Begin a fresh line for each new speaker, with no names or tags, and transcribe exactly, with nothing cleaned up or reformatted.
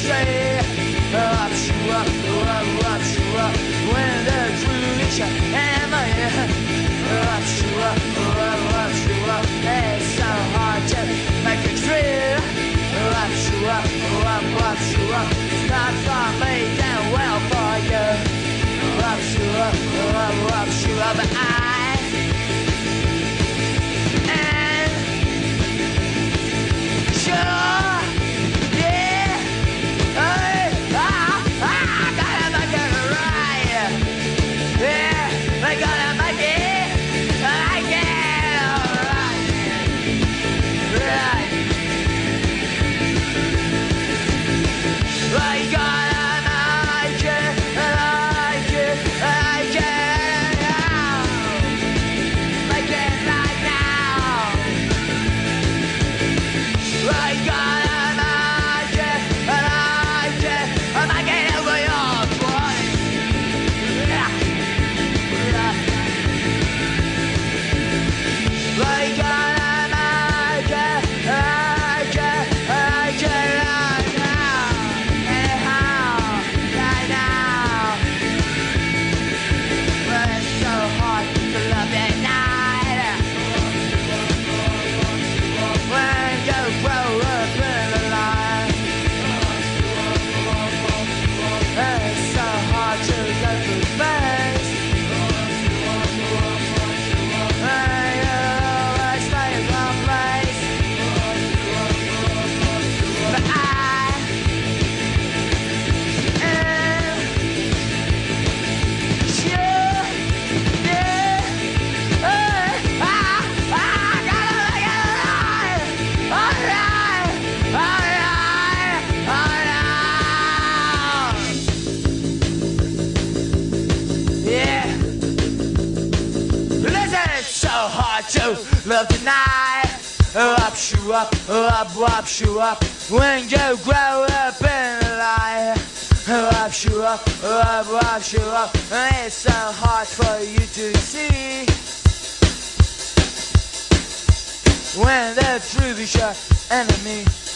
say, up, shoot up, up, up, shoot up, when the truth is shut, and my up, shoot up, up, up, shoot up, it's so hard to make it true. Up, shoot up, up, up, shoot up, it's not for me, damn well for you. Up, shoot up, up, up, shoot up, but I to love tonight. Up, shoot up, up, up, shoot up, when you grow up in life. Up, shoot up, up, up, shoot up, it's so hard for you to see. When the truth is your enemy.